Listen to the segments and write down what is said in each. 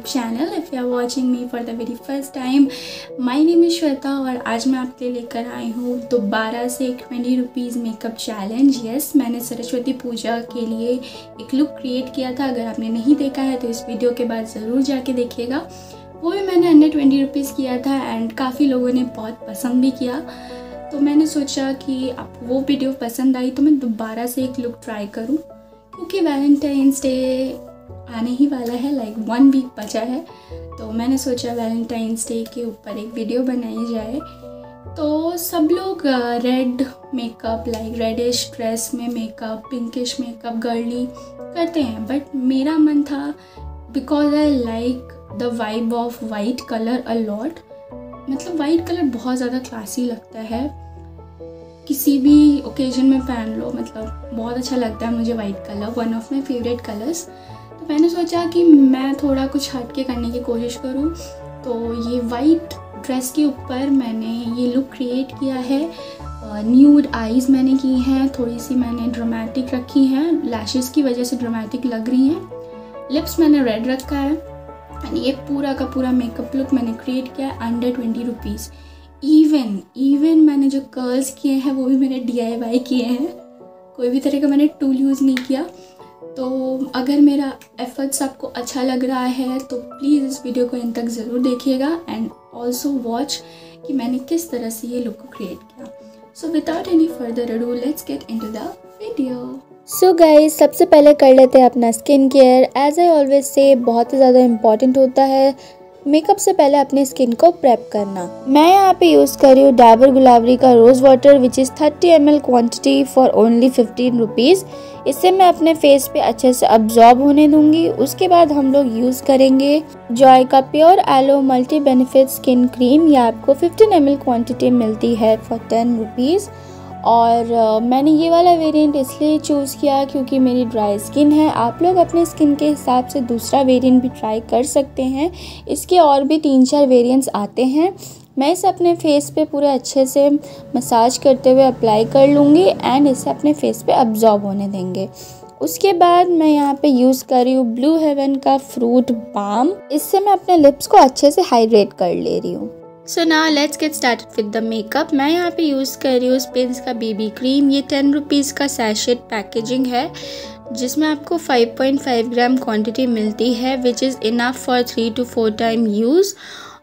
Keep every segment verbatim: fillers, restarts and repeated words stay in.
channel. If you are watching me for the very first time, my name is Shweta और आज मैं आपके लिए लेकर आई हूँ दोबारा से एक twenty rupees makeup challenge. Yes, मैंने सरस्वती पूजा के लिए एक लुक क्रिएट किया था। अगर आपने नहीं देखा है तो इस वीडियो के बाद ज़रूर जाके देखिएगा। वो भी मैंने अंडर ट्वेंटी रुपीज़ किया था एंड काफ़ी लोगों ने बहुत पसंद भी किया। तो मैंने सोचा कि आपको वो वीडियो पसंद आई तो मैं दोबारा से एक लुक ट्राई करूँ, क्योंकि वैलेंटाइंस डे आने ही वाला है, लाइक वन वीक बचा है। तो मैंने सोचा वैलेंटाइंस डे के ऊपर एक वीडियो बनाई जाए। तो सब लोग red makeup, like reddish dress में मेकअप, पिंकिश मेकअप गर्ली करते हैं, बट मेरा मन था because I like the vibe of white colour a lot. मतलब वाइट कलर बहुत ज़्यादा क्लासी लगता है, किसी भी ओकेजन में पहन लो, मतलब बहुत अच्छा लगता है मुझे white colour, one of my favourite colours. तो मैंने सोचा कि मैं थोड़ा कुछ हट के करने की कोशिश करूं। तो ये वाइट ड्रेस के ऊपर मैंने ये लुक क्रिएट किया है। न्यूड आईज़ मैंने की हैं, थोड़ी सी मैंने ड्रामेटिक रखी हैं, लैशेस की वजह से ड्रामेटिक लग रही हैं। लिप्स मैंने रेड रखा है एंड ये पूरा का पूरा मेकअप लुक मैंने क्रिएट किया है under twenty rupees. Even even मैंने जो कर्ल्स किए हैं वो भी मैंने डी आई वाई किए हैं, कोई भी तरह का मैंने टूल यूज़ नहीं किया। तो अगर मेरा एफर्ट्स आपको अच्छा लग रहा है तो प्लीज़ इस वीडियो को एंड तक ज़रूर देखिएगा एंड ऑल्सो वॉच कि मैंने किस तरह से ये लुक को क्रिएट किया। So without any further ado let's get into the video. So guys, सबसे पहले कर लेते हैं अपना skin care. As I always say बहुत ही ज़्यादा इम्पॉर्टेंट होता है मेकअप से पहले अपने स्किन को प्रेप करना। मैं यहाँ पे यूज़ कर रही हूँ डाबर गुलाबरी का rose water which is thirty M L quantity for only fifteen rupees. इससे मैं अपने फेस पे अच्छे से अब्जॉर्ब होने दूंगी। उसके बाद हम लोग यूज़ करेंगे जॉय का pure aloe multi benefit skin cream. ये आपको फिफ्टीन एम एल क्वान्टिटी मिलती है फॉर टेन रुपीज़। और uh, मैंने ये वाला वेरिएंट इसलिए चूज़ किया क्योंकि मेरी ड्राई स्किन है। आप लोग अपने स्किन के हिसाब से दूसरा वेरिएंट भी ट्राई कर सकते हैं। इसके और भी तीन चार वेरिएंट्स आते हैं। मैं इसे अपने फेस पे पूरे अच्छे से मसाज करते हुए अप्लाई कर लूँगी एंड इसे अपने फेस पे अब्जॉर्ब होने देंगे। उसके बाद मैं यहाँ पे यूज़ कर रही हूँ ब्लू हेवन का फ्रूट बाम। इससे मैं अपने लिप्स को अच्छे से हाइड्रेट कर ले रही हूँ। So now let's get started with the makeup. मैं यहाँ पे यूज़ कर रही हूँ स्पिन्स का बेबी क्रीम। ये टेन रुपीज़ का सैशेट पैकेजिंग है जिसमें आपको five point five gram quantity मिलती है which is enough for three two four time use.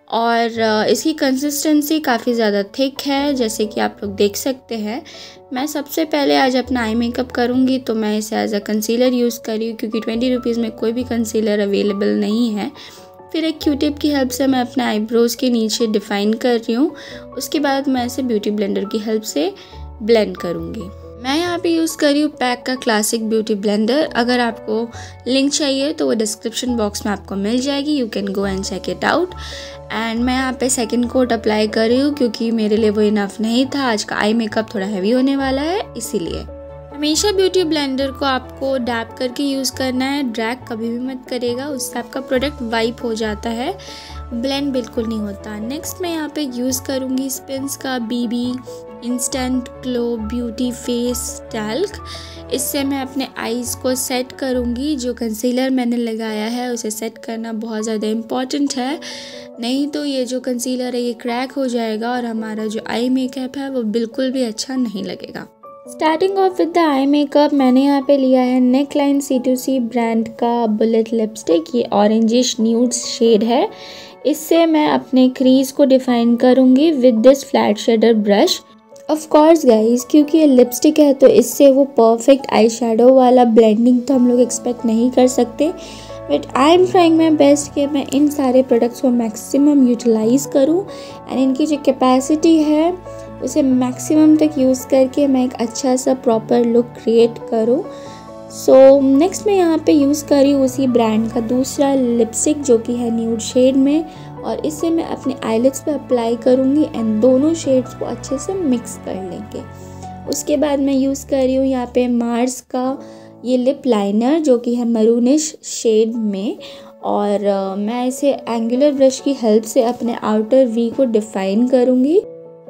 और इसकी कंसिस्टेंसी काफ़ी ज़्यादा थिक है, जैसे कि आप लोग देख सकते हैं। मैं सबसे पहले आज अपना आई मेकअप करूँगी तो मैं इसे एज अ कंसीलर यूज़ कर रही हूँ क्योंकि ट्वेंटी रुपीज़ में कोई भी कंसीलर अवेलेबल नहीं है। फिर एक क्यू टिप की हेल्प से मैं अपने आईब्रोज़ के नीचे डिफ़ाइन कर रही हूँ। उसके बाद मैं इसे ब्यूटी ब्लेंडर की हेल्प से ब्लेंड करूँगी। मैं यहाँ पे यूज़ कर रही हूँ पैक का क्लासिक ब्यूटी ब्लेंडर। अगर आपको लिंक चाहिए तो वो डिस्क्रिप्शन बॉक्स में आपको मिल जाएगी, you can go and check it out. And मैं यहाँ पे सेकंड कोट अप्लाई कर रही हूँ क्योंकि मेरे लिए वो इनफ नहीं था। आज का आई मेकअप थोड़ा हैवी होने वाला है इसीलिए। हमेशा ब्यूटी ब्लेंडर को आपको डैप करके यूज़ करना है, ड्रैग कभी भी मत करेगा, उससे आपका प्रोडक्ट वाइप हो जाता है, ब्लेंड बिल्कुल नहीं होता। नेक्स्ट मैं यहाँ पे यूज़ करूँगी स्पिन्स का BB instant glow beauty face talc. इससे मैं अपने आईज़ को सेट करूँगी। जो कंसीलर मैंने लगाया है उसे सेट करना बहुत ज़्यादा इम्पॉर्टेंट है, नहीं तो ये जो कंसीलर है ये क्रैक हो जाएगा और हमारा जो आई मेकअप है वो बिल्कुल भी अच्छा नहीं लगेगा। Starting off with the eye makeup, मैंने यहाँ पे लिया है neckline C to C brand का बुलेट लिपस्टिक। ये ऑरेंजिश न्यूड शेड है। इससे मैं अपने क्रीज को डिफाइन करूँगी with this flat shader brush. Of course guys, क्योंकि ये लिपस्टिक है तो इससे वो परफेक्ट आई शेडो वाला ब्लेंडिंग तो हम लोग एक्सपेक्ट नहीं कर सकते, but I am trying my best कि मैं इन सारे प्रोडक्ट्स को मैक्सिमम यूटिलाइज़ करूँ एंड इनकी जो कैपेसिटी है उसे मैक्सिमम तक यूज़ करके मैं एक अच्छा सा प्रॉपर लुक क्रिएट करूँ। सो नेक्स्ट मैं यहाँ पे यूज़ कर रही हूँ उसी ब्रांड का दूसरा लिपस्टिक जो कि है न्यूड शेड में, और इससे मैं अपने आईलिड्स पे अप्लाई करूँगी एंड दोनों शेड्स को अच्छे से मिक्स कर लेंगे। उसके बाद मैं यूज़ कर रही हूँ यहाँ पे मार्स का ये लिप लाइनर जो कि है मरूनिश शेड में, और uh, मैं इसे एंगुलर ब्रश की हेल्प से अपने आउटर वी को डिफाइन करूँगी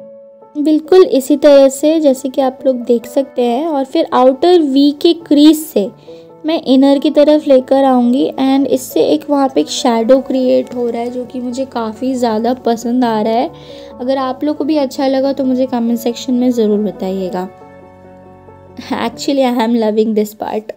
बिल्कुल इसी तरह से जैसे कि आप लोग देख सकते हैं। और फिर आउटर वी के क्रीज से मैं इनर की तरफ लेकर आऊँगी एंड इससे एक वहाँ पे एक शेडो क्रिएट हो रहा है जो कि मुझे काफ़ी ज़्यादा पसंद आ रहा है। अगर आप लोग को भी अच्छा लगा तो मुझे कमेंट सेक्शन में ज़रूर बताइएगा। Actually I am loving this part.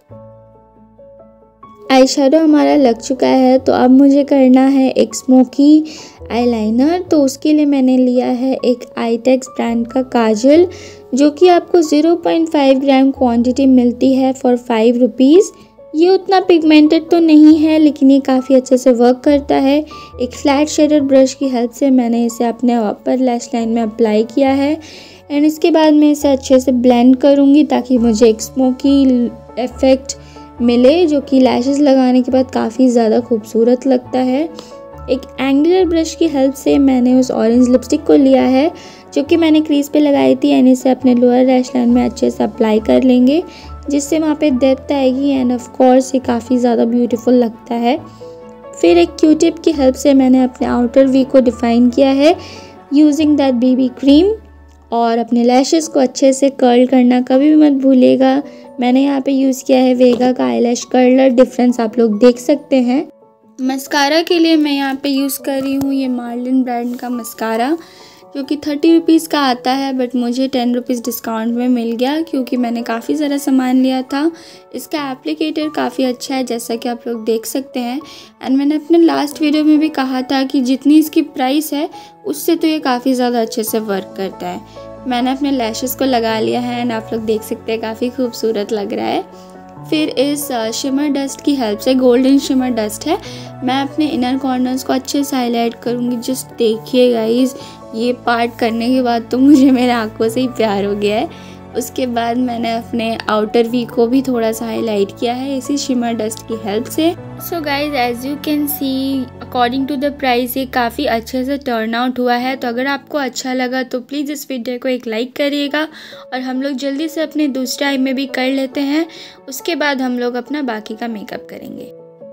Eye shadow हमारा लग चुका है, तो अब मुझे करना है एक स्मोकी आईलाइनर। तो उसके लिए मैंने लिया है एक आईटेक्स ब्रांड का काजल, जो कि आपको zero point five gram quantity मिलती है फॉर फाइव रुपीज़। ये उतना पिगमेंटेड तो नहीं है, लेकिन ये काफ़ी अच्छे से वर्क करता है। एक फ्लैट शेडर ब्रश की हेल्प से मैंने इसे अपने अपर लैश लाइन में अप्लाई किया है एंड इसके बाद मैं इसे अच्छे से ब्लेंड करूँगी ताकि मुझे एक स्मोकी इफ़ेक्ट मिले, जो कि लैशेस लगाने के बाद काफ़ी ज़्यादा खूबसूरत लगता है। एक एंगुलर ब्रश की हेल्प से मैंने उस ऑरेंज लिपस्टिक को लिया है जो कि मैंने क्रीज पे लगाई थी एंड इसे अपने लोअर लैश लाइन में अच्छे से अप्लाई कर लेंगे, जिससे वहाँ पे डेप्थ आएगी एंड ऑफ कोर्स ये काफ़ी ज़्यादा ब्यूटीफुल लगता है। फिर एक क्यू टिप की हेल्प से मैंने अपने आउटर वी को डिफ़ाइन किया है यूजिंग दैट बेबी क्रीम। और अपने लैशेस को अच्छे से कर्ल करना कभी भी मत भूलिएगा। मैंने यहाँ पे यूज़ किया है वेगा का आईलैश कर्लर, डिफरेंस आप लोग देख सकते हैं। मस्कारा के लिए मैं यहाँ पे यूज़ कर रही हूँ ये मार्लिन ब्रांड का मस्कारा, जो कि थर्टी रुपीज़ का आता है, बट मुझे टेन रुपीज़ डिस्काउंट में मिल गया क्योंकि मैंने काफ़ी ज़्यादा सामान लिया था। इसका एप्लीकेटर काफ़ी अच्छा है जैसा कि आप लोग देख सकते हैं एंड मैंने अपने लास्ट वीडियो में भी कहा था कि जितनी इसकी प्राइस है उससे तो ये काफ़ी ज़्यादा अच्छे से वर्क करता है। मैंने अपने लैशेस को लगा लिया है एंड आप लोग देख सकते हैं काफ़ी खूबसूरत लग रहा है। फिर इस शिमर डस्ट की हेल्प से, गोल्डन शिमर डस्ट है, मैं अपने इनर कॉर्नर्स को अच्छे से हाईलाइट करूँगी। जस्ट देखिए गाइस, ये पार्ट करने के बाद तो मुझे मेरे आंखों से ही प्यार हो गया है। उसके बाद मैंने अपने आउटर वी को भी थोड़ा सा हाईलाइट किया है इसी शिमर डस्ट की हेल्प से। So guys, as you can see according to the price ये काफ़ी अच्छे से टर्न आउट हुआ है। तो अगर आपको अच्छा लगा तो प्लीज़ इस वीडियो को एक लाइक करिएगा और हम लोग जल्दी से अपने दूसरे आई में भी कर लेते हैं। उसके बाद हम लोग अपना बाकी का मेकअप करेंगे।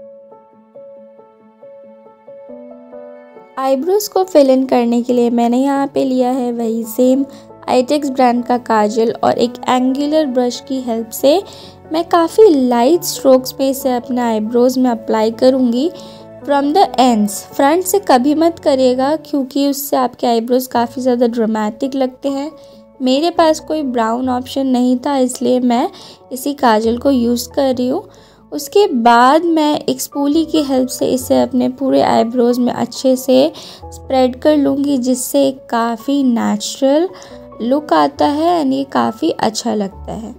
आईब्रोज को फिल इन करने के लिए मैंने यहाँ पे लिया है वही सेम आईटेक्स ब्रांड का काजल और एक एंगुलर ब्रश की हेल्प से मैं काफ़ी लाइट स्ट्रोक्स पे इसे अपने आईब्रोज में अप्लाई करूँगी फ्रॉम द एंड्स। फ्रंट से कभी मत करिएगा क्योंकि उससे आपके आईब्रोज काफ़ी ज़्यादा ड्रामेटिक लगते हैं। मेरे पास कोई ब्राउन ऑप्शन नहीं था, इसलिए मैं इसी काजल को यूज़ कर रही हूँ। उसके बाद मैं एक स्पूली की हेल्प से इसे अपने पूरे आईब्रोज में अच्छे से स्प्रेड कर लूँगी, जिससे काफ़ी नेचुरल लुक आता है एंड ये काफ़ी अच्छा लगता है।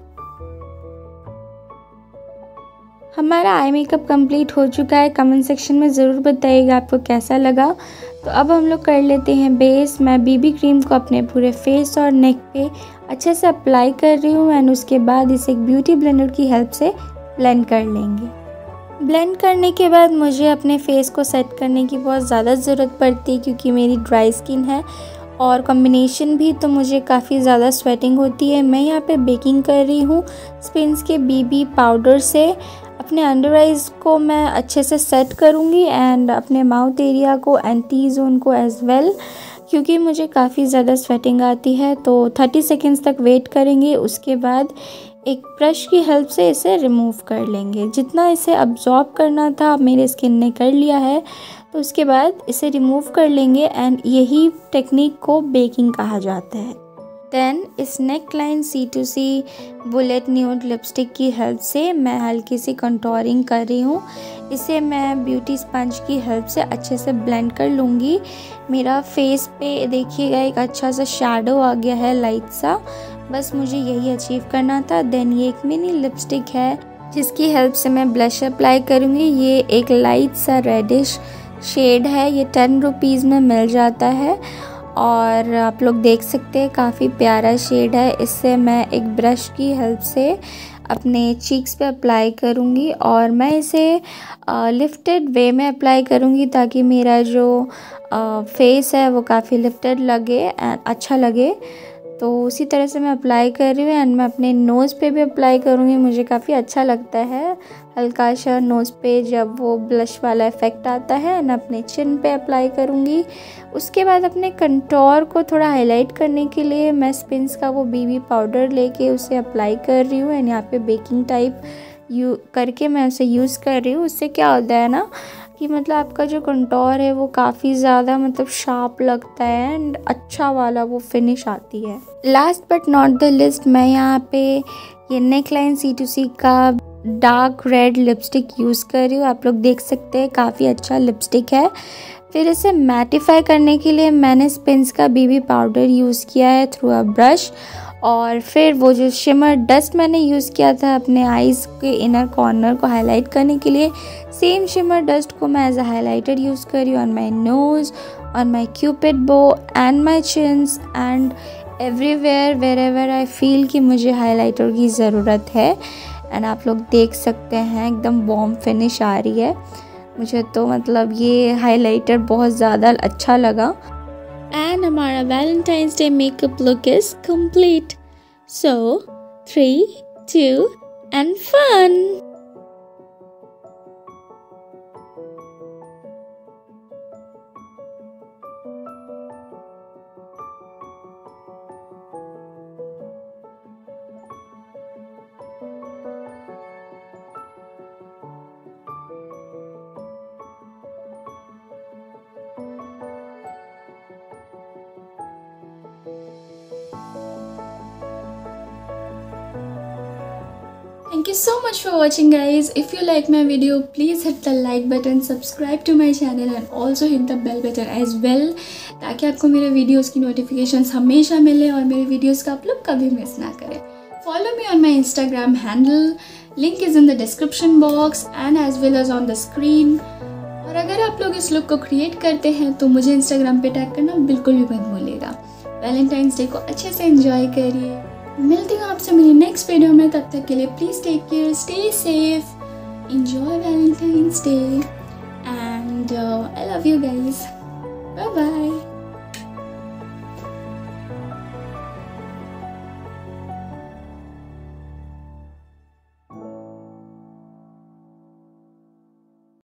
हमारा आई मेकअप कंप्लीट हो चुका है। कमेंट सेक्शन में ज़रूर बताइएगा आपको कैसा लगा। तो अब हम लोग कर लेते हैं बेस। मैं बीबी क्रीम को अपने पूरे फेस और नेक पे अच्छे से अप्लाई कर रही हूँ एंड उसके बाद इसे एक ब्यूटी ब्लेंडर की हेल्प से ब्लेंड कर लेंगे। ब्लेंड करने के बाद मुझे अपने फेस को सेट करने की बहुत ज़्यादा ज़रूरत पड़ती है क्योंकि मेरी ड्राई स्किन है और कॉम्बिनेशन भी, तो मुझे काफ़ी ज़्यादा स्वेटिंग होती है। मैं यहाँ पे बेकिंग कर रही हूँ स्पिन्स के बीबी पाउडर से। अपने अंडर आइज़ को मैं अच्छे से सेट करूँगी एंड अपने माउथ एरिया को एंड टी जोन को एज वेल, क्योंकि मुझे काफ़ी ज़्यादा स्वेटिंग आती है। तो थर्टी सेकेंड्स तक वेट करेंगे। उसके बाद एक ब्रश की हेल्प से इसे रिमूव कर लेंगे। जितना इसे अब्जॉर्ब करना था मेरे स्किन ने कर लिया है, तो उसके बाद इसे रिमूव कर लेंगे एंड यही टेक्निक को बेकिंग कहा जाता है। देन इस neckline C to C bullet nude lipstick की हेल्प से मैं हल्की सी कंटोरिंग कर रही हूँ। इसे मैं ब्यूटी स्पंज की हेल्प से अच्छे से ब्लेंड कर लूँगी। मेरा फेस पे देखिएगा एक अच्छा सा शैडो आ गया है लाइट सा, बस मुझे यही अचीव करना था। देन ये एक मिनी लिपस्टिक है जिसकी हेल्प से मैं ब्लश अप्लाई करूँगी। ये एक लाइट सा रेडिश शेड है, ये टेन रुपीज़ में मिल जाता है और आप लोग देख सकते हैं काफ़ी प्यारा शेड है। इससे मैं एक ब्रश की हेल्प से अपने चीक्स पे अप्लाई करूँगी और मैं इसे लिफ्टेड वे में अप्लाई करूँगी ताकि मेरा जो फेस है वो काफ़ी लिफ्टेड लगे एंड अच्छा लगे। तो उसी तरह से मैं अप्लाई कर रही हूँ एंड मैं अपने नोज़ पे भी अप्लाई करूँगी। मुझे काफ़ी अच्छा लगता है हल्का सा नोज़ पे जब वो ब्लश वाला इफ़ेक्ट आता है एंड अपने चिन पे अप्लाई करूँगी। उसके बाद अपने कंटोर को थोड़ा हाईलाइट करने के लिए मैं स्पिन्स का वो बीबी पाउडर लेके उसे अप्लाई कर रही हूँ एंड यहाँ पे बेकिंग टाइप यू करके मैं उसे यूज़ कर रही हूँ। उससे क्या होता है ना कि मतलब आपका जो कंटूर है वो काफ़ी ज़्यादा मतलब शार्प लगता है एंड अच्छा वाला वो फिनिश आती है। Last but not the least, मैं यहाँ पे ये नेकलाइन सी टू सी का डार्क रेड लिपस्टिक यूज़ कर रही हूँ। आप लोग देख सकते हैं काफ़ी अच्छा लिपस्टिक है। फिर इसे मैटिफाई करने के लिए मैंने स्पिन्स का बीबी पाउडर यूज़ किया है थ्रू अ ब्रश, और फिर वो जो शिमर डस्ट मैंने यूज़ किया था अपने आईज़ के इनर कॉर्नर को हाईलाइट करने के लिए, सेम शिमर डस्ट को मैं एज अ हाईलाइटर यूज़ कर रही हूँ on my nose, on my cupid bow and my chins and everywhere wherever I feel कि मुझे हाईलाइटर की ज़रूरत है। एंड आप लोग देख सकते हैं एकदम वॉर्म फिनिश आ रही है। मुझे तो मतलब ये हाईलाइटर बहुत ज़्यादा अच्छा लगा। एंड हमारा Valentine's Day makeup look is complete. So three two and fun. Thank you so much for watching guys. If you like my video, please hit the like button, subscribe to my channel and also hit the bell button as well, ताकि आपको मेरे videos की notifications हमेशा मिले और मेरे videos का आप लोग कभी मिस ना करें। Follow me on my Instagram handle, link is in the description box and as well as on the screen। और अगर आप लोग इस लुक को क्रिएट करते हैं तो मुझे इंस्टाग्राम पे टैग करना बिल्कुल भी मत भूलिएगा। वैलेंटाइंस डे को अच्छे से एंजॉय करिए। मिलती हूँ आपसे मेरी नेक्स्ट वीडियो में, तब तक के लिए please take care, stay safe, enjoy Valentine's Day and uh, I love you guys. Bye bye.